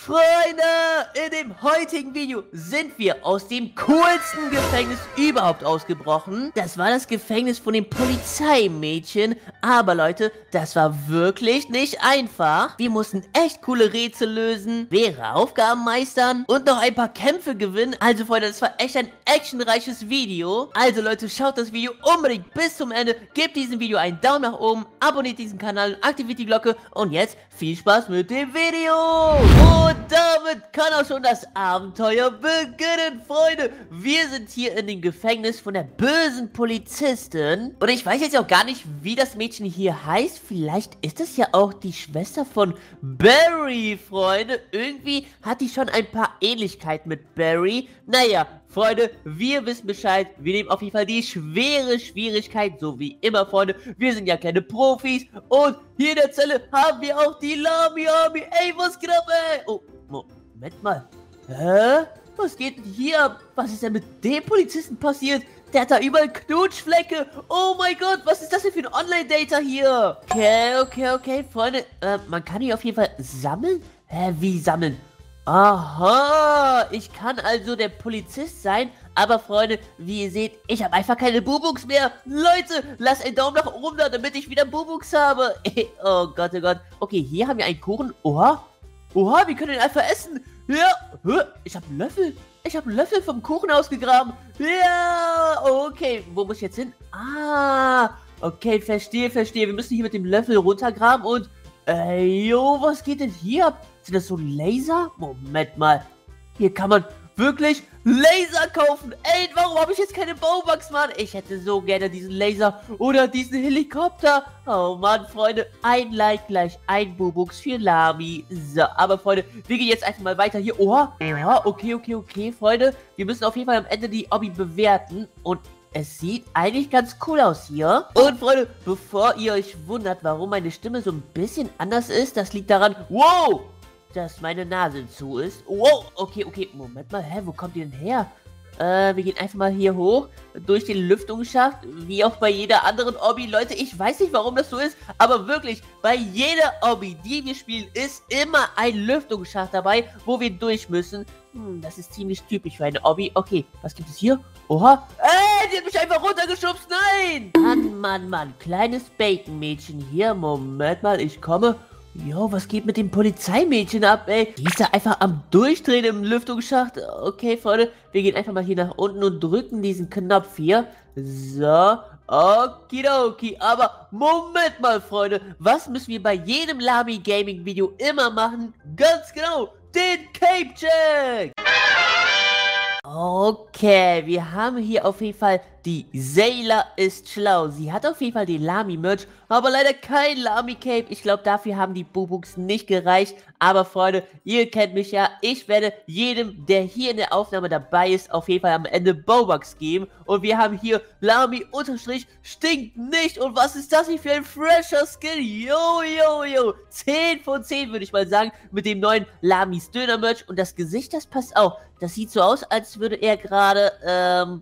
Freunde, in dem heutigen Video sind wir aus dem coolsten Gefängnis überhaupt ausgebrochen. Das war das Gefängnis von dem Polizeimädchen. Aber Leute, das war wirklich nicht einfach. Wir mussten echt coole Rätsel lösen, schwere Aufgaben meistern und noch ein paar Kämpfe gewinnen. Also Freunde, das war echt ein actionreiches Video. Also Leute, schaut das Video unbedingt bis zum Ende. Gebt diesem Video einen Daumen nach oben, abonniert diesen Kanal und aktiviert die Glocke. Und jetzt viel Spaß mit dem Video. Und damit kann auch schon das Abenteuer beginnen, Freunde. Wir sind hier in dem Gefängnis von der bösen Polizistin. Und ich weiß jetzt auch gar nicht, wie das Mädchen hier heißt. Vielleicht ist es ja auch die Schwester von Barry, Freunde. Irgendwie hat die schon ein paar Ähnlichkeiten mit Barry. Naja, Freunde, wir wissen Bescheid. Wir nehmen auf jeden Fall die schwere Schwierigkeit, so wie immer, Freunde. Wir sind ja keine Profis. Und hier in der Zelle haben wir auch die Lamy Army. Ey, was geht ab, ey? Oh, Moment mal. Hä? Was geht denn hier ab? Was ist denn mit dem Polizisten passiert? Der hat da überall Knutschflecke. Oh mein Gott, was ist das denn für ein Online-Data hier? Okay, Freunde. Man kann hier auf jeden Fall sammeln? Hä, wie sammeln? Aha, ich kann also der Polizist sein, aber Freunde, wie ihr seht, ich habe einfach keine Bubux mehr. Leute, lasst einen Daumen nach oben da, damit ich wieder Bubux habe. Oh Gott, oh Gott. Okay, hier haben wir einen Kuchen. Oha, wir können den einfach essen. Ja, ich habe einen Löffel. Ich habe einen Löffel vom Kuchen ausgegraben. Ja, okay, wo muss ich jetzt hin? Ah, okay, verstehe. Wir müssen hier mit dem Löffel runtergraben und... jo, was geht denn hier ab? Sind das so Laser? Moment mal. Hier kann man wirklich Laser kaufen. Ey, warum habe ich jetzt keine Baubugs, Mann? Ich hätte so gerne diesen Laser oder diesen Helikopter. Oh Mann, Freunde. Ein Like gleich ein Bubux für Lamy. So, aber Freunde, wir gehen jetzt einfach mal weiter hier. Oha, okay, Freunde. Wir müssen auf jeden Fall am Ende die Obby bewerten. Und es sieht eigentlich ganz cool aus hier. Und Freunde, bevor ihr euch wundert, warum meine Stimme so ein bisschen anders ist, das liegt daran, wow, dass meine Nase zu ist. Wow, okay, Moment mal, wo kommt ihr denn her? Wir gehen einfach mal hier hoch, durch den Lüftungsschacht, wie auch bei jeder anderen Obby. Leute, ich weiß nicht, warum das so ist, aber wirklich, bei jeder Obby, die wir spielen, ist immer ein Lüftungsschacht dabei, wo wir durch müssen. Das ist ziemlich typisch für eine Obby. Okay, was gibt es hier? Oha. Die hat mich einfach runtergeschubst. Nein. Mann. Kleines Bacon-Mädchen hier. Moment mal, ich komme. Jo, was geht mit dem Polizeimädchen ab, ey? Die ist da einfach am Durchdrehen im Lüftungsschacht. Okay, Freunde, wir gehen einfach mal hier nach unten und drücken diesen Knopf hier. So, okidoki. Aber Moment mal, Freunde. Was müssen wir bei jedem Lamy Gaming Video immer machen? Ganz genau, den Cape Check. Okay, wir haben hier auf jeden Fall die Sailor ist schlau. Sie hat auf jeden Fall den Lamy-Merch, aber leider kein Lamy-Cape. Ich glaube, dafür haben die Bubux nicht gereicht. Aber Freunde, ihr kennt mich ja. Ich werde jedem, der hier in der Aufnahme dabei ist, auf jeden Fall am Ende Bowbucks geben. Und wir haben hier Lamy-stinkt nicht. Und was ist das hier für ein fresher Skin? Yo. 10 von 10 würde ich mal sagen. Mit dem neuen Lamys Döner-Merch. Und das Gesicht, das passt auch. Das sieht so aus, als würde er gerade,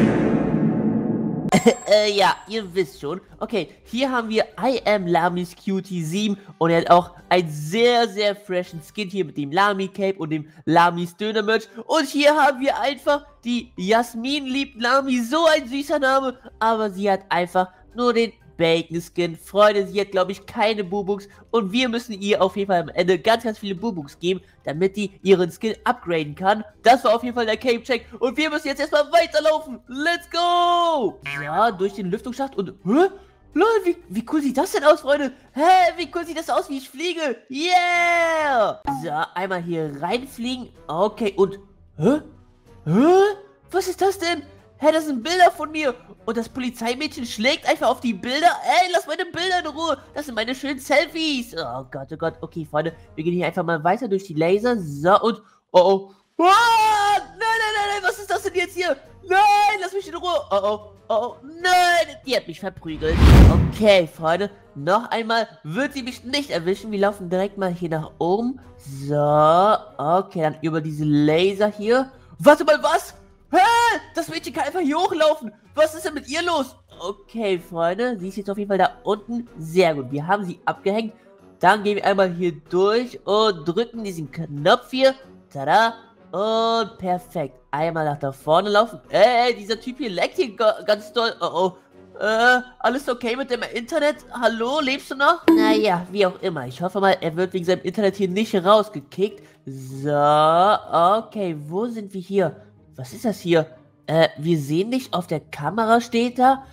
ja, ihr wisst schon. Okay, hier haben wir I am Lamys Cutie 7 und er hat auch einen sehr freshen Skin hier mit dem Lamy Cape und dem Lamys Döner Merch. Und hier haben wir einfach die Jasmin liebt Lamy, so ein süßer Name, aber sie hat einfach nur den Bacon Skin. Freunde, sie hat, glaube ich, keine Bubux und wir müssen ihr auf jeden Fall am Ende ganz viele Bubux geben, damit die ihren Skin upgraden kann. Das war auf jeden Fall der Cape Check und wir müssen jetzt erstmal weiterlaufen. Let's go! Ja, durch den Lüftungsschacht und... Hä? Lol, wie cool sieht das denn aus, Freunde? Hä, wie cool sieht das aus, wie ich fliege? Yeah! So, einmal hier reinfliegen. Okay, und... Hä? Was ist das denn? Hä, das sind Bilder von mir. Und das Polizeimädchen schlägt einfach auf die Bilder. Ey, lass meine Bilder in Ruhe. Das sind meine schönen Selfies. Oh Gott. Okay, Freunde. Wir gehen hier einfach mal weiter durch die Laser. So, und... Oh. Nein. Was ist das denn jetzt hier? Nein, lass mich in Ruhe. Oh. Nein, die hat mich verprügelt. Okay, Freunde. Noch einmal wird sie mich nicht erwischen. Wir laufen direkt mal hier nach oben. So. Okay, dann über diese Laser hier. Warte mal, was? Hä? Das Mädchen kann einfach hier hochlaufen. Was ist denn mit ihr los? Okay, Freunde. Sie ist jetzt auf jeden Fall da unten. Sehr gut. Wir haben sie abgehängt. Dann gehen wir einmal hier durch und drücken diesen Knopf hier. Tada. Und perfekt. Einmal nach da vorne laufen. Ey, dieser Typ hier leckt hier ganz doll. Oh, oh. Alles okay mit dem Internet? Hallo, lebst du noch? Naja, wie auch immer. Ich hoffe mal, er wird wegen seinem Internet hier nicht rausgekickt. So, okay, wo sind wir hier? Was ist das hier? Wir sehen nicht, auf der Kamera steht da.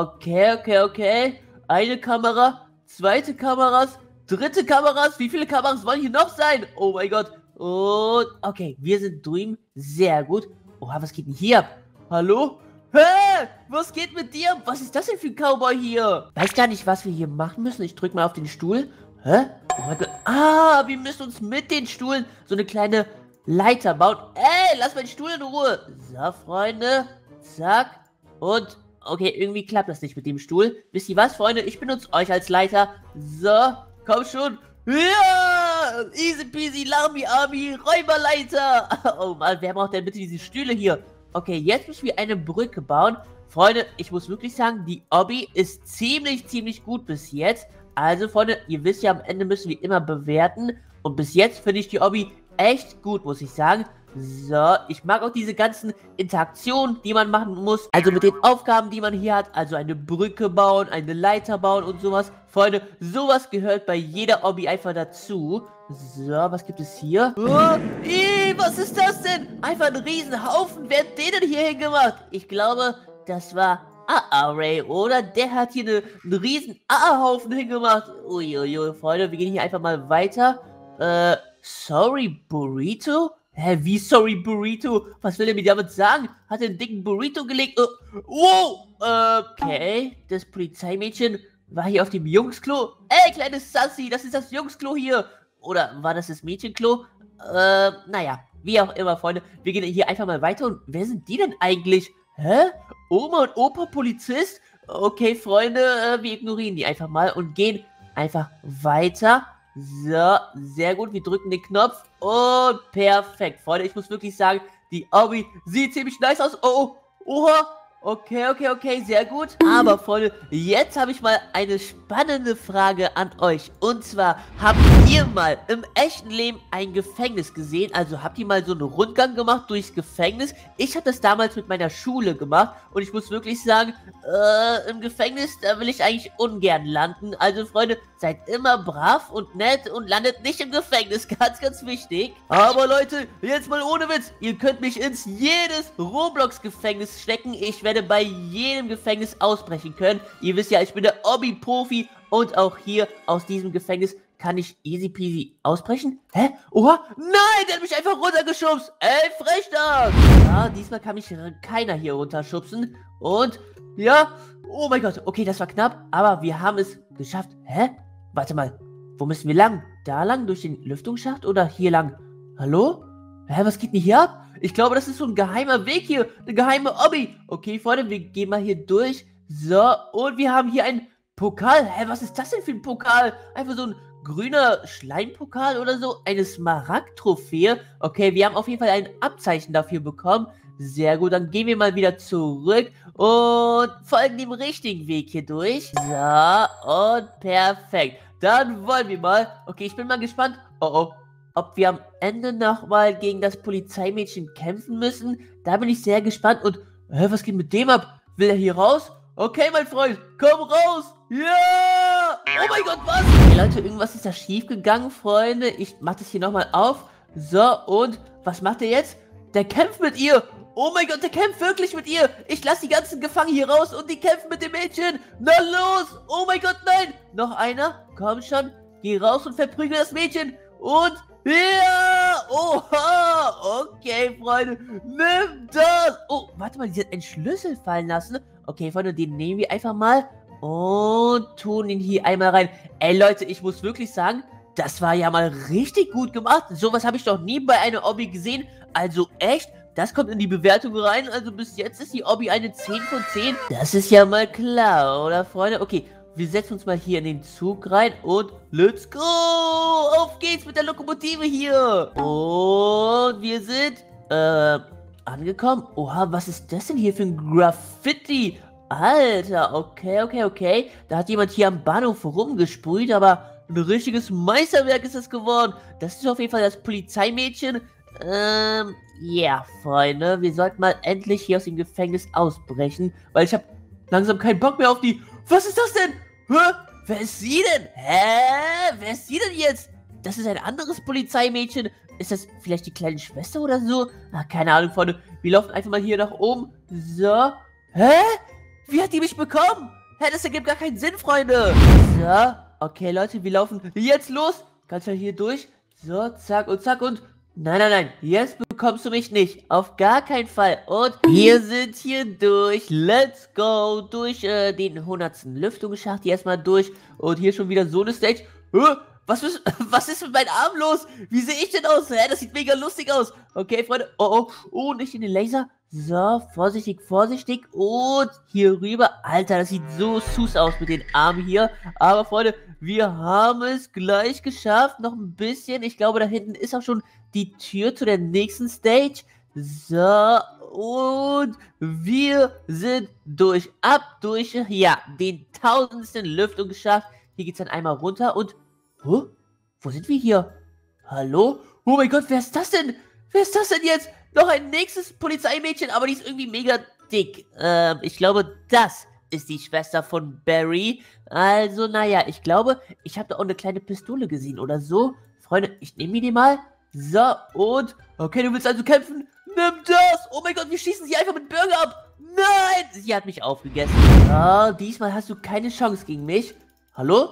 Okay. Eine Kamera, zweite Kameras, dritte Kameras. Wie viele Kameras wollen hier noch sein? Oh mein Gott. Und, okay, wir sind drüben. Sehr gut. Oha, was geht denn hier ab? Hallo? Hä? Was geht mit dir? Was ist das denn für ein Cowboy hier? Weiß gar nicht, was wir hier machen müssen. Ich drück mal auf den Stuhl. Hä? Oh mein Gott. Ah, wir müssen uns mit den Stuhlen so eine kleine Leiter bauen. Ey, lass meinen Stuhl in Ruhe. So, Freunde. Zack. Und, okay, irgendwie klappt das nicht mit dem Stuhl. Wisst ihr was, Freunde? Ich benutze euch als Leiter. So, komm schon. Ja! Easy peasy, Lami Army, Räuberleiter. Oh Mann, wer braucht denn bitte diese Stühle hier? Okay, jetzt müssen wir eine Brücke bauen. Freunde, ich muss wirklich sagen, die Obby ist ziemlich gut bis jetzt. Also, Freunde, ihr wisst ja, am Ende müssen wir immer bewerten. Und bis jetzt finde ich die Obby echt gut, muss ich sagen. So, ich mag auch diese ganzen Interaktionen, die man machen muss. Also mit den Aufgaben, die man hier hat. Also eine Brücke bauen, eine Leiter bauen und sowas. Freunde, sowas gehört bei jeder Obby einfach dazu. So, was gibt es hier? Oh, was ist das denn? Einfach ein Riesenhaufen. Wer hat den denn hier hingemacht? Ich glaube, das war Ray, oder? Der hat hier einen riesen Haufen hingemacht. Uiuiui, Freunde, wir gehen hier einfach mal weiter. Sorry, Burrito? Hä, wie sorry, Burrito? Was will er mir damit sagen? Hat er einen dicken Burrito gelegt? Wow! Okay, das Polizeimädchen war hier auf dem Jungsklo. Ey, kleines Sassy, das ist das Jungsklo hier. Oder war das das Mädchenklo? Naja, wie auch immer, Freunde. Wir gehen hier einfach mal weiter. Und wer sind die denn eigentlich? Hä? Oma und Opa Polizist? Okay, Freunde, wir ignorieren die einfach mal und gehen einfach weiter. So, sehr gut. Wir drücken den Knopf und perfekt. Freunde, ich muss wirklich sagen, die Obby sieht ziemlich nice aus. Oh, oha. Okay, sehr gut. Aber, Freunde, jetzt habe ich mal eine spannende Frage an euch. Und zwar, habt ihr mal im echten Leben ein Gefängnis gesehen? Also, habt ihr mal so einen Rundgang gemacht durchs Gefängnis? Ich habe das damals mit meiner Schule gemacht. Und ich muss wirklich sagen, im Gefängnis, da will ich eigentlich ungern landen. Also, Freunde, seid immer brav und nett und landet nicht im Gefängnis. Ganz wichtig. Aber, Leute, jetzt mal ohne Witz. Ihr könnt mich ins jedes Roblox-Gefängnis stecken. Ich werde bei jedem Gefängnis ausbrechen können. Ihr wisst ja, ich bin der Obby-Profi und auch hier aus diesem Gefängnis kann ich easy peasy ausbrechen. Hä? Oha! Nein, der hat mich einfach runtergeschubst. Ey, Frechdachs! Ja, diesmal kann mich keiner hier runterschubsen. Und, ja, oh mein Gott, okay, das war knapp, aber wir haben es geschafft. Hä? Warte mal, wo müssen wir lang? Da lang, durch den Lüftungsschacht oder hier lang? Hallo? Hä, was geht denn hier ab? Ich glaube, das ist so ein geheimer Weg hier. Eine geheime Obby. Okay, Freunde, wir gehen mal hier durch. So, und wir haben hier einen Pokal. Hä, was ist das denn für ein Pokal? Einfach so ein grüner Schleimpokal oder so. Eine Smaragd-Trophäe. Okay, wir haben auf jeden Fall ein Abzeichen dafür bekommen. Sehr gut, dann gehen wir mal wieder zurück und folgen dem richtigen Weg hier durch. So, und perfekt. Dann wollen wir mal. Okay, ich bin mal gespannt. Oh, ob wir am Ende nochmal gegen das Polizeimädchen kämpfen müssen. Da bin ich sehr gespannt. Und, was geht mit dem ab? Will er hier raus? Okay, mein Freund, komm raus! Ja! Oh mein Gott, was? Hey Leute, irgendwas ist da schief gegangen, Freunde. Ich mach das hier nochmal auf. So, und was macht er jetzt? Der kämpft mit ihr. Oh mein Gott, der kämpft wirklich mit ihr. Ich lasse die ganzen Gefangenen hier raus und die kämpfen mit dem Mädchen. Na los! Oh mein Gott, nein! Noch einer? Komm schon. Geh raus und verprügel das Mädchen. Und... ja! Oha! Okay, Freunde. Nimm das! Oh, warte mal, die hat einen Schlüssel fallen lassen. Okay, Freunde, den nehmen wir einfach mal und tun ihn hier einmal rein. Ey, Leute, ich muss wirklich sagen, das war ja mal richtig gut gemacht. Sowas habe ich noch nie bei einer Obby gesehen. Also echt, das kommt in die Bewertung rein. Also bis jetzt ist die Obby eine 10 von 10. Das ist ja mal klar, oder, Freunde? Okay. Wir setzen uns mal hier in den Zug rein und let's go! Auf geht's mit der Lokomotive hier! Und wir sind, angekommen. Oha, was ist das denn hier für ein Graffiti? Alter, okay. Da hat jemand hier am Bahnhof rumgesprüht, aber ein richtiges Meisterwerk ist das geworden. Das ist auf jeden Fall das Polizeimädchen. Ja, Freunde, wir sollten mal endlich hier aus dem Gefängnis ausbrechen, weil ich habe langsam keinen Bock mehr auf die... Was ist das denn? Hä? Wer ist sie denn? Hä? Wer ist sie denn jetzt? Das ist ein anderes Polizeimädchen. Ist das vielleicht die kleine Schwester oder so? Ach, keine Ahnung, Freunde. Wir laufen einfach mal hier nach oben. So. Hä? Wie hat die mich bekommen? Hä, das ergibt gar keinen Sinn, Freunde. So. Okay, Leute, wir laufen jetzt los. Ganz schnell hier durch. So, zack und zack und... Nein, nein, nein. Jetzt bekommst du mich nicht. Auf gar keinen Fall. Und wir sind hier durch. Let's go. Durch den 100. Lüftungsschacht hier erstmal durch. Und hier schon wieder so eine Stage. Was ist mit meinem Arm los? Wie sehe ich denn aus? Hä? Das sieht mega lustig aus. Okay, Freunde. Oh, oh. Oh, nicht in den Laser. So, vorsichtig, vorsichtig. Und hier rüber. Alter, das sieht so sus aus mit den Armen hier. Aber, Freunde, wir haben es gleich geschafft. Noch ein bisschen. Ich glaube, da hinten ist auch schon die Tür zu der nächsten Stage. So, und wir sind durch, ja, den 1000. Lüftungsschacht. Hier geht es dann einmal runter und, wo sind wir hier? Hallo? Oh mein Gott, wer ist das denn? Wer ist das denn jetzt? Noch ein nächstes Polizeimädchen, aber die ist irgendwie mega dick. Ich glaube, das ist die Schwester von Barry. Also, naja, ich glaube, ich habe da auch eine kleine Pistole gesehen oder so. Freunde, ich nehme die mal. So, und... Okay, du willst also kämpfen? Nimm das! Oh mein Gott, wir schießen sie einfach mit Burger ab! Nein! Sie hat mich aufgegessen. Oh, diesmal hast du keine Chance gegen mich. Hallo?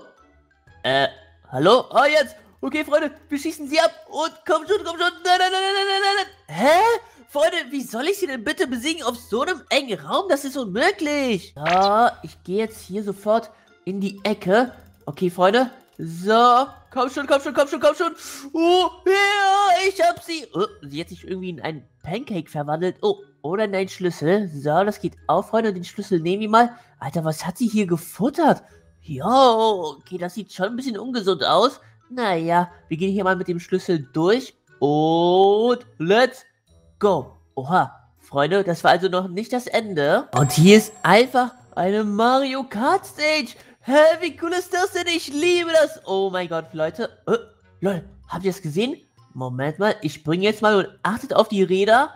Hallo? Oh, jetzt! Okay, Freunde, wir schießen sie ab und komm schon, komm schon! Nein, nein, nein, nein, nein, nein, nein! Hä? Freunde, wie soll ich sie denn bitte besiegen auf so einem engen Raum? Das ist unmöglich! So, ich gehe jetzt hier sofort in die Ecke. Okay, Freunde. So, komm schon, komm schon, komm schon, komm schon. Oh, ja, ich hab sie. Oh, sie hat sich irgendwie in einen Pancake verwandelt. Oh, oder in einen Schlüssel. So, das geht auf, Freunde. Den Schlüssel nehmen wir mal. Alter, was hat sie hier gefuttert? Jo, okay, das sieht schon ein bisschen ungesund aus. Naja, wir gehen hier mal mit dem Schlüssel durch. Und let's go. Oha, Freunde, das war also noch nicht das Ende. Und hier ist einfach eine Mario Kart Stage. Hä, wie cool ist das denn? Ich liebe das. Oh mein Gott, Leute. Lol, habt ihr das gesehen? Moment mal, ich springe jetzt mal und achtet auf die Räder.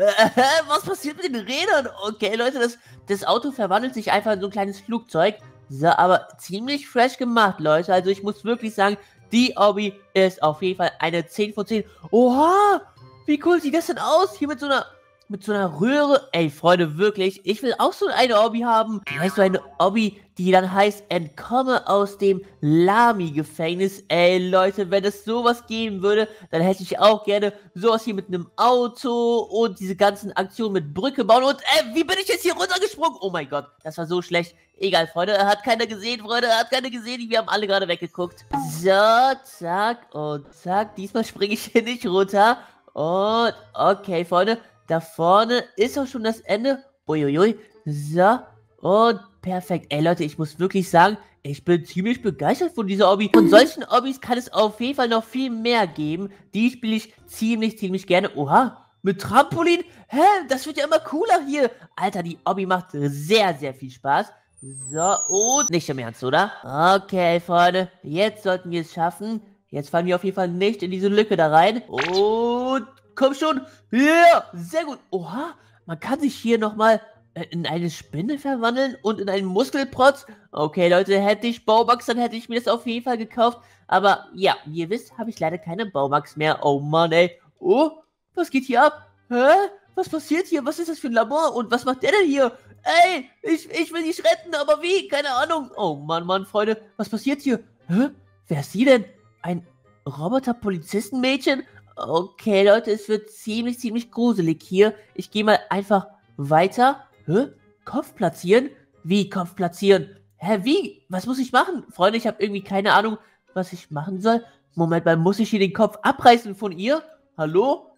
Was passiert mit den Rädern? Okay, Leute, das Auto verwandelt sich einfach in so ein kleines Flugzeug. So, aber ziemlich fresh gemacht, Leute. Also ich muss wirklich sagen, die Obby ist auf jeden Fall eine 10 von 10. Oha, wie cool sieht das denn aus? Hier mit so einer Röhre. Ey, Freunde, wirklich, ich will auch so eine Obby haben. Vielleicht so eine Obby, die dann heißt, entkomme aus dem Lamy-Gefängnis. Ey, Leute, wenn es sowas geben würde, dann hätte ich auch gerne sowas hier mit einem Auto und diese ganzen Aktionen mit Brücke bauen. Und, wie bin ich jetzt hier runtergesprungen? Oh mein Gott, das war so schlecht. Egal, Freunde, hat keiner gesehen, Freunde, hat keiner gesehen. Wir haben alle gerade weggeguckt. So, zack und zack. Diesmal springe ich hier nicht runter. Und, okay, Freunde. Da vorne ist auch schon das Ende. Uiuiui. So. Und perfekt. Ey, Leute, ich muss wirklich sagen, ich bin ziemlich begeistert von dieser Obby. Von solchen Obbys kann es auf jeden Fall noch viel mehr geben. Die spiele ich ziemlich gerne. Oha. Mit Trampolin? Hä? Das wird ja immer cooler hier. Alter, die Obby macht sehr viel Spaß. So, und nicht im Ernst, oder? Okay, Freunde. Jetzt sollten wir es schaffen. Jetzt fallen wir auf jeden Fall nicht in diese Lücke da rein. Und... Komm schon. Ja, yeah, sehr gut. Oha, man kann sich hier nochmal in eine Spinne verwandeln und in einen Muskelprotz. Okay, Leute, hätte ich Baumax, dann hätte ich mir das auf jeden Fall gekauft. Aber ja, wie ihr wisst, habe ich leider keine Baumax mehr. Oh Mann, ey. Oh, was geht hier ab? Hä? Was passiert hier? Was ist das für ein Labor? Und was macht der denn hier? Ey, ich will dich retten, aber wie? Keine Ahnung. Oh Mann, Freunde, was passiert hier? Hä? Wer ist sie denn? Ein Roboter-Polizistenmädchen? Okay, Leute, es wird ziemlich gruselig hier. Ich gehe mal einfach weiter. Hä? Kopf platzieren? Wie Kopf platzieren? Hä, wie? Was muss ich machen? Freunde, ich habe irgendwie keine Ahnung, was ich machen soll. Moment mal, muss ich hier den Kopf abreißen von ihr? Hallo?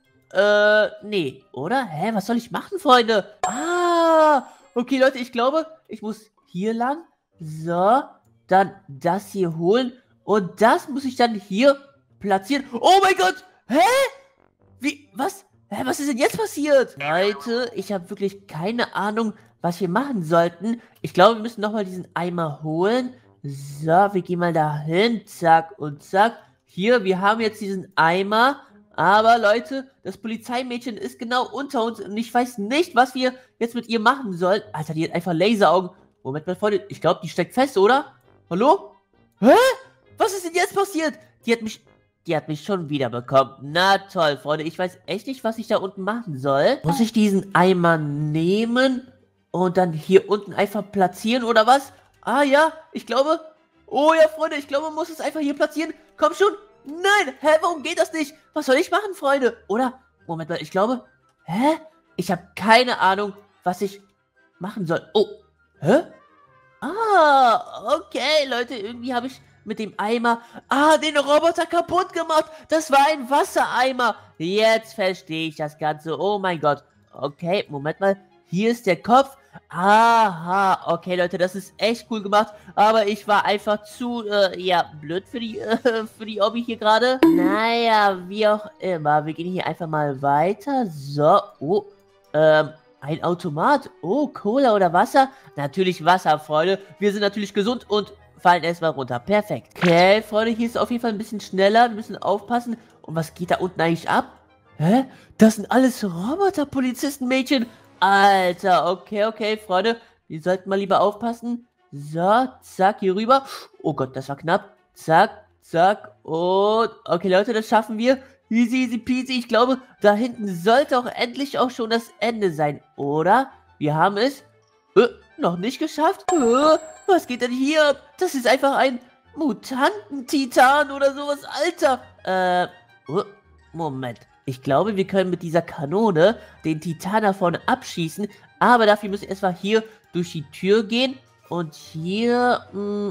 Nee, oder? Hä, was soll ich machen, Freunde? Ah, okay, Leute, ich glaube, ich muss hier lang. So, dann das hier holen. Und das muss ich dann hier platzieren. Oh mein Gott! Hä? Wie? Was? Hä, was ist denn jetzt passiert? Leute, ich habe wirklich keine Ahnung, was wir machen sollten. Ich glaube, wir müssen nochmal diesen Eimer holen. So, wir gehen mal dahin. Zack und zack. Hier, wir haben jetzt diesen Eimer. Aber Leute, das Polizeimädchen ist genau unter uns und ich weiß nicht, was wir jetzt mit ihr machen sollen. Alter, die hat einfach Laseraugen. Moment mal, Freunde, ich glaube, die steckt fest, oder? Hallo? Hä? Was ist denn jetzt passiert? Die hat mich schon wieder bekommen. Na toll, Freunde, ich weiß echt nicht, was ich da unten machen soll. Muss ich diesen Eimer nehmen und dann hier unten einfach platzieren, oder was? Ah ja, ich glaube... Oh ja, Freunde, ich glaube, man muss es einfach hier platzieren. Komm schon. Nein, hä, warum geht das nicht? Was soll ich machen, Freunde? Oder, Moment mal, ich glaube... Hä? Ich habe keine Ahnung, was ich machen soll. Oh, hä? Ah, okay, Leute, irgendwie habe ich mit dem Eimer, den Roboter kaputt gemacht. Das war ein Wassereimer. Jetzt verstehe ich das Ganze. Oh mein Gott. Okay, Moment mal. Hier ist der Kopf. Aha, okay, Leute, das ist echt cool gemacht. Aber ich war einfach zu, blöd für die Obby hier gerade. Naja, wie auch immer. Wir gehen hier einfach mal weiter. So, oh, ein Automat. Oh, Cola oder Wasser? Natürlich Wasser, Freunde. Wir sind natürlich gesund und fallen erstmal runter. Perfekt. Okay, Freunde, hier ist es auf jeden Fall ein bisschen schneller. Wir müssen aufpassen. Und was geht da unten eigentlich ab? Hä? Das sind alles Roboter-Polizisten-Mädchen. Alter, okay, Freunde. Wir sollten mal lieber aufpassen. So, zack, hier rüber. Oh Gott, das war knapp. Zack, zack. Und, okay, Leute, das schaffen wir. Easy peasy. Ich glaube, da hinten sollte auch endlich auch schon das Ende sein, oder? Wir haben es noch nicht geschafft. Was geht denn hier ab? Das ist einfach ein Mutantentitan oder sowas. Alter. Moment. Ich glaube, wir können mit dieser Kanone den Titan da vorne abschießen. Aber dafür müssen wir erstmal hier durch die Tür gehen. Und hier...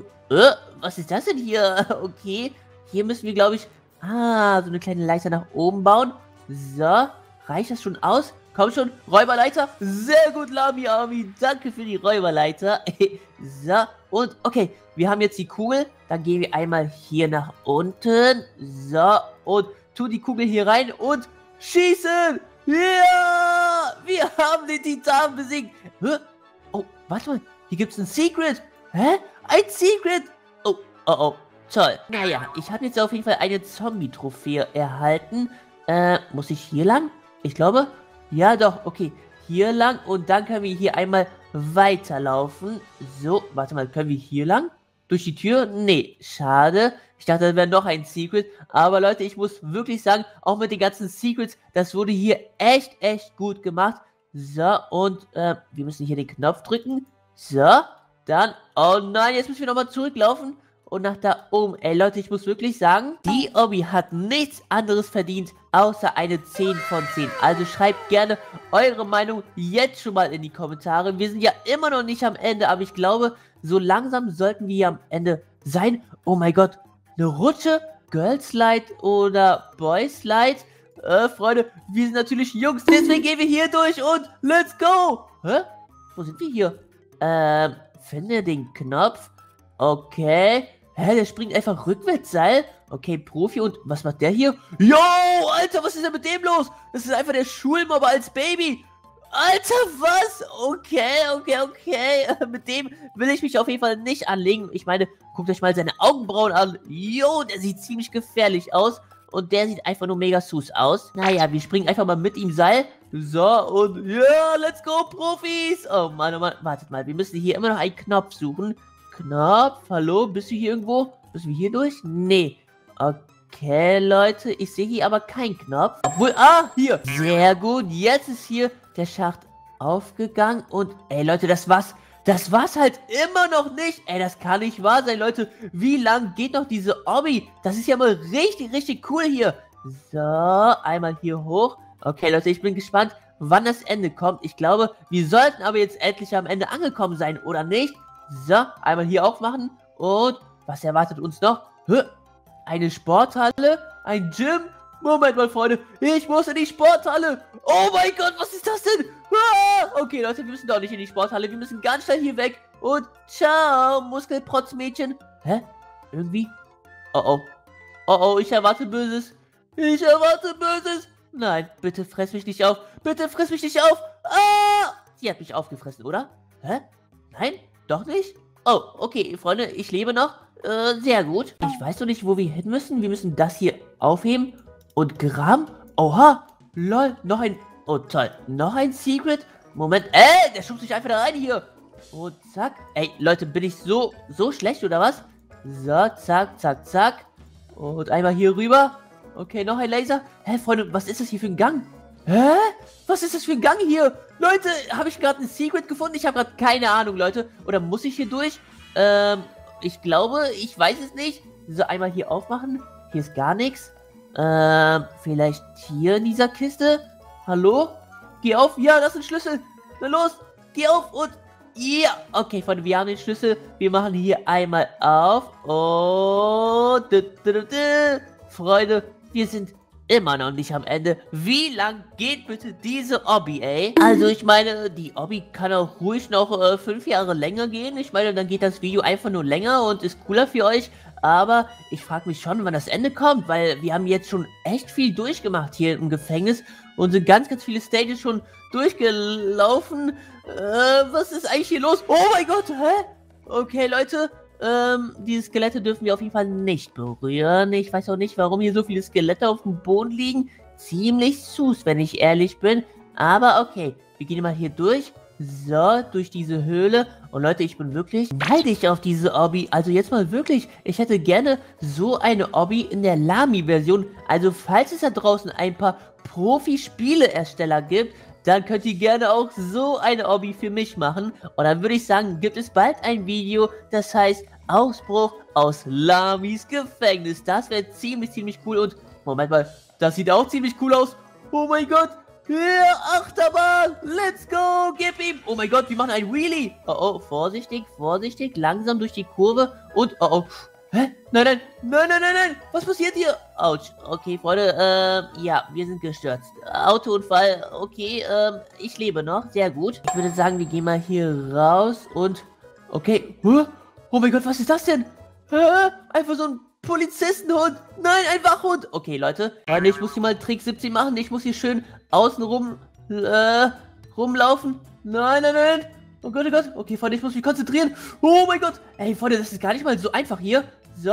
was ist das denn hier? Okay. Hier müssen wir, glaube ich... so eine kleine Leiter nach oben bauen. So. Reicht das schon aus? Komm schon, Räuberleiter. Sehr gut, Lami Army. Danke für die Räuberleiter. So. Und, okay. Wir haben jetzt die Kugel. Dann gehen wir einmal hier nach unten. So. Und... tu die Kugel hier rein und schießen! Ja! Wir haben den Titan besiegt! Hä? Oh, warte mal. Hier gibt es ein Secret. Hä? Ein Secret! Oh. Toll. Naja, ich habe jetzt auf jeden Fall eine Zombie-Trophäe erhalten. Muss ich hier lang? Ich glaube, ja doch. Okay, hier lang und dann können wir hier einmal weiterlaufen. So, warte mal, können wir hier lang? Durch die Tür? Nee, schade. Ich dachte, da wäre noch ein Secret. Aber Leute, ich muss wirklich sagen, auch mit den ganzen Secrets, das wurde hier echt gut gemacht. So, und wir müssen hier den Knopf drücken. So, dann, oh nein, jetzt müssen wir nochmal zurücklaufen. Und nach da oben. Ey, Leute, ich muss wirklich sagen, die Obby hat nichts anderes verdient, außer eine 10 von 10. Also schreibt gerne eure Meinung jetzt schon mal in die Kommentare. Wir sind ja immer noch nicht am Ende, aber ich glaube, so langsam sollten wir hier am Ende sein. Oh mein Gott, eine Rutsche, Girls Slide oder Boys Slide. Freunde, wir sind natürlich Jungs, deswegen gehen wir hier durch und let's go. Hä? Wo sind wir hier? Finde den Knopf. Okay. Hä, der springt einfach rückwärts, Seil. Okay, Profi. Und was macht der hier? Yo, Alter, was ist denn mit dem los? Das ist einfach der Schulmobber als Baby. Alter, was? Okay. Mit dem will ich mich auf jeden Fall nicht anlegen. Ich meine, guckt euch mal seine Augenbrauen an. Yo, der sieht ziemlich gefährlich aus. Und der sieht einfach nur mega sus aus. Naja, wir springen einfach mal mit ihm Seil. So, und ja, let's go, Profis. Oh Mann. Wartet mal, wir müssen hier immer noch einen Knopf suchen. Knopf, hallo, bist du hier irgendwo? Müssen wir hier durch? Nee. Okay, Leute, ich sehe hier aber keinen Knopf. Obwohl, hier. Sehr gut, jetzt ist hier der Schacht aufgegangen. Und, ey, Leute, das war's halt immer noch nicht. Ey, das kann nicht wahr sein, Leute. Wie lang geht noch diese Obby? Das ist ja mal richtig cool hier. So, einmal hier hoch. Okay, Leute, ich bin gespannt, wann das Ende kommt. Ich glaube, wir sollten aber jetzt endlich am Ende angekommen sein, oder nicht? So, einmal hier aufmachen. Und was erwartet uns noch? Eine Sporthalle? Ein Gym? Moment mal, Freunde. Ich muss in die Sporthalle. Oh mein Gott, was ist das denn? Okay, Leute, wir müssen doch nicht in die Sporthalle. Wir müssen ganz schnell hier weg. Und ciao, Muskelprotzmädchen. Hä? Irgendwie? Oh, ich erwarte Böses. Nein, bitte fress mich nicht auf. Sie hat mich aufgefressen, oder? Hä? Nein? Doch nicht? Oh, okay, Freunde, ich lebe noch. Sehr gut. Ich weiß noch nicht, wo wir hin müssen. Wir müssen das hier aufheben und graben. Oha, lol, noch ein... Oh, toll. Noch ein Secret. Moment. Der schubst sich einfach da rein hier. Und zack. Ey, Leute, bin ich so schlecht oder was? So, zack, zack, zack. Und einmal hier rüber. Okay, noch ein Laser. Hä, Freunde, was ist das hier für ein Gang? Hä? Was ist das für ein Gang hier? Leute, habe ich gerade ein Secret gefunden? Ich habe gerade keine Ahnung, Leute. Oder muss ich hier durch? Ich glaube, ich weiß es nicht. So, einmal hier aufmachen. Hier ist gar nichts. Vielleicht hier in dieser Kiste? Hallo? Geh auf. Ja, das ist ein Schlüssel. Na los, geh auf und... Ja, okay, Freunde, wir haben den Schlüssel. Wir machen hier einmal auf. Und... Freunde, wir sind immer noch nicht am Ende. Wie lang geht bitte diese Obby, ey? Also ich meine, die Obby kann auch ruhig noch 5 Jahre länger gehen. Ich meine, dann geht das Video einfach nur länger und ist cooler für euch. Aber ich frage mich schon, wann das Ende kommt, weil wir haben jetzt schon echt viel durchgemacht hier im Gefängnis und sind ganz viele Stages schon durchgelaufen. Was ist eigentlich hier los? Oh mein Gott, hä? Okay, Leute. Diese Skelette dürfen wir auf jeden Fall nicht berühren. Ich weiß auch nicht, warum hier so viele Skelette auf dem Boden liegen. Ziemlich sus, wenn ich ehrlich bin. Aber okay, wir gehen mal hier durch. So, durch diese Höhle. Und Leute, ich bin wirklich neidisch auf diese Obby. Also jetzt mal wirklich, ich hätte gerne so eine Obby in der Lamy-Version. Also falls es da draußen ein paar Profi-Spiele-Ersteller gibt, dann könnt ihr gerne auch so eine Obby für mich machen. Und dann würde ich sagen, gibt es bald ein Video, das heißt Ausbruch aus Lamys Gefängnis. Das wäre ziemlich cool. Und Moment mal, das sieht auch ziemlich cool aus. Oh mein Gott. Ja, Achterbahn. Let's go. Gib ihm. Oh mein Gott, wir machen ein Wheelie. Oh, vorsichtig. Langsam durch die Kurve. Und, oh. Hä? Nein. Was passiert hier? Autsch. Okay, Freunde, ja, wir sind gestürzt. Autounfall, okay, ich lebe noch, sehr gut. Ich würde sagen, wir gehen mal hier raus und... Okay, oh mein Gott, was ist das denn? Einfach so ein Polizistenhund. Nein, ein Wachhund. Okay, Leute, ich muss hier mal Trick 17 machen. Ich muss hier schön außenrum rumlaufen. Nein. Oh Gott. Okay, Freunde, ich muss mich konzentrieren. Oh mein Gott. Ey, Freunde, das ist gar nicht mal so einfach hier. So,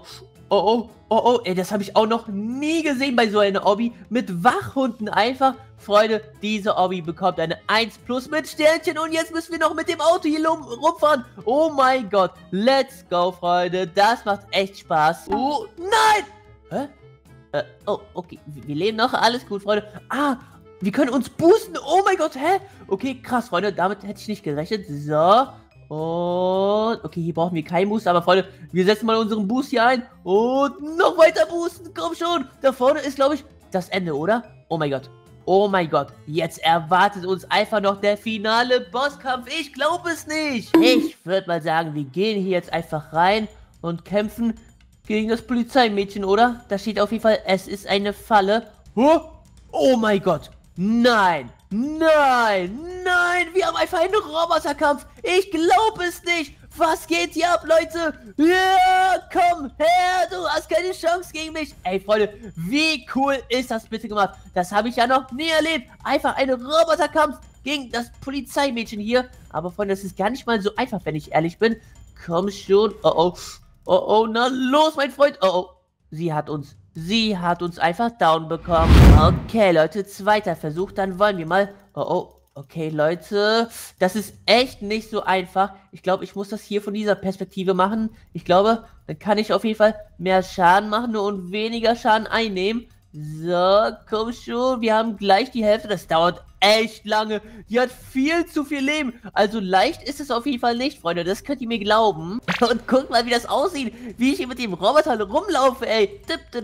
oh. Ey, das habe ich auch noch nie gesehen bei so einer Obby. Mit Wachhunden einfach. Freunde, diese Obby bekommt eine 1+ mit Sternchen. Und jetzt müssen wir noch mit dem Auto hier rumfahren. Oh mein Gott. Let's go, Freunde. Das macht echt Spaß. Oh, nein. Hä? Oh, okay. Wir leben noch. Alles gut, Freunde. Wir können uns boosten. Oh mein Gott, hä? Okay, krass, Freunde. Damit hätte ich nicht gerechnet. So. Und, okay, hier brauchen wir keinen Boost. Aber, Freunde, wir setzen mal unseren Boost hier ein. Und noch weiter boosten. Komm schon. Da vorne ist, glaube ich, das Ende, oder? Oh mein Gott. Jetzt erwartet uns einfach noch der finale Bosskampf. Ich glaube es nicht. Ich würde mal sagen, wir gehen hier jetzt einfach rein und kämpfen gegen das Polizeimädchen, oder? Da steht auf jeden Fall, es ist eine Falle. Oh mein Gott. Nein, wir haben einfach einen Roboterkampf. Ich glaube es nicht. Was geht hier ab, Leute? Ja, komm her, du hast keine Chance gegen mich. Ey, Freunde, wie cool ist das bitte gemacht? Das habe ich ja noch nie erlebt. Einfach ein Roboterkampf gegen das Polizeimädchen hier. Aber, Freunde, das ist gar nicht mal so einfach, wenn ich ehrlich bin. Komm schon. Oh, na los, mein Freund. Oh. Sie hat uns einfach down bekommen. Okay, Leute, zweiter Versuch. Dann wollen wir mal... Oh. Okay, Leute. Das ist echt nicht so einfach. Ich glaube, ich muss das hier von dieser Perspektive machen. Ich glaube, dann kann ich auf jeden Fall mehr Schaden machen und weniger Schaden einnehmen. So, komm schon. Wir haben gleich die Hälfte. Das dauert echt lange. Die hat viel zu viel Leben. Also leicht ist es auf jeden Fall nicht, Freunde. Das könnt ihr mir glauben. Und guckt mal, wie das aussieht. Wie ich hier mit dem Roboter rumlaufe, ey.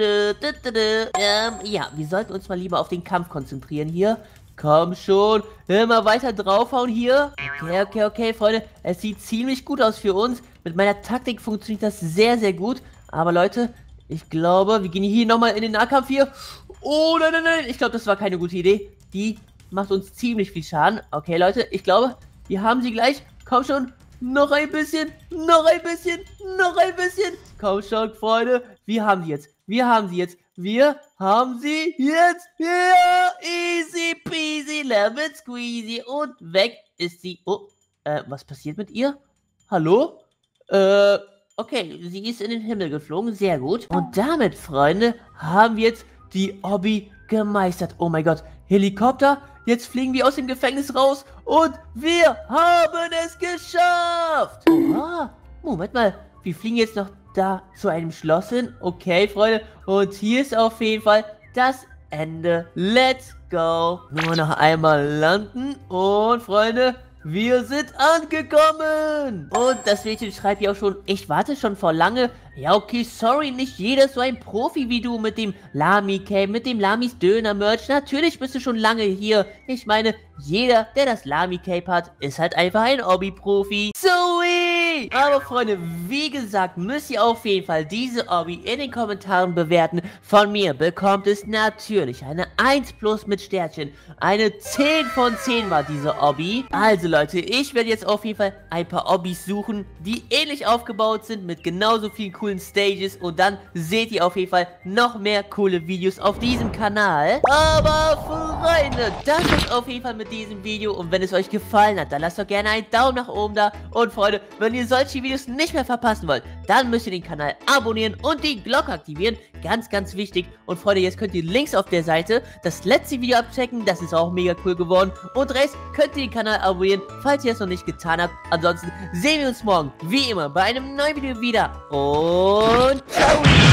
Ja, wir sollten uns mal lieber auf den Kampf konzentrieren hier. Komm schon. Immer weiter draufhauen hier. Okay, Freunde. Es sieht ziemlich gut aus für uns. Mit meiner Taktik funktioniert das sehr, sehr gut. Aber Leute, ich glaube, wir gehen hier nochmal in den Nahkampf hier. Oh, nein. Ich glaube, das war keine gute Idee. Die macht uns ziemlich viel Schaden. Okay, Leute, ich glaube, wir haben sie gleich. Komm schon. Noch ein bisschen. Komm schon, Freunde. Wir haben sie jetzt. Ja, easy peasy, lemon squeezy. Und weg ist sie. Oh, was passiert mit ihr? Hallo? Okay, sie ist in den Himmel geflogen, sehr gut. Und damit, Freunde, haben wir jetzt die Obby gemeistert. Oh mein Gott, Helikopter, jetzt fliegen wir aus dem Gefängnis raus und wir haben es geschafft. Oha, Moment mal, wir fliegen jetzt noch da zu einem Schloss hin. Okay, Freunde, und hier ist auf jeden Fall das Ende. Let's go. Nur noch einmal landen und, Freunde, wir sind angekommen! Und das Mädchen schreibt ja auch schon, ich warte schon vor lange. Ja, okay, sorry, nicht jeder ist so ein Profi wie du mit dem Lami-Cape, mit dem Lamis Döner-Merch. Natürlich bist du schon lange hier. Ich meine, jeder, der das Lami-Cape hat, ist halt einfach ein Obby-Profi. Zoe! Aber Freunde, wie gesagt, müsst ihr auf jeden Fall diese Obby in den Kommentaren bewerten. Von mir bekommt es natürlich eine 1+ mit Sternchen. Eine 10 von 10 war diese Obby. Also Leute, ich werde jetzt auf jeden Fall ein paar Obbys suchen, die ähnlich aufgebaut sind, mit genauso vielen coolen Stages. Und dann seht ihr auf jeden Fall noch mehr coole Videos auf diesem Kanal. Aber Freunde, das ist auf jeden Fall mit diesem Video. Und wenn es euch gefallen hat, dann lasst doch gerne einen Daumen nach oben da. Und Freunde, wenn ihr solche Videos nicht mehr verpassen wollt, dann müsst ihr den Kanal abonnieren und die Glocke aktivieren. Ganz, ganz wichtig. Und Freunde, jetzt könnt ihr links auf der Seite das letzte Video abchecken. Das ist auch mega cool geworden. Und rechts könnt ihr den Kanal abonnieren, falls ihr es noch nicht getan habt. Ansonsten sehen wir uns morgen, wie immer, bei einem neuen Video wieder. Und ciao!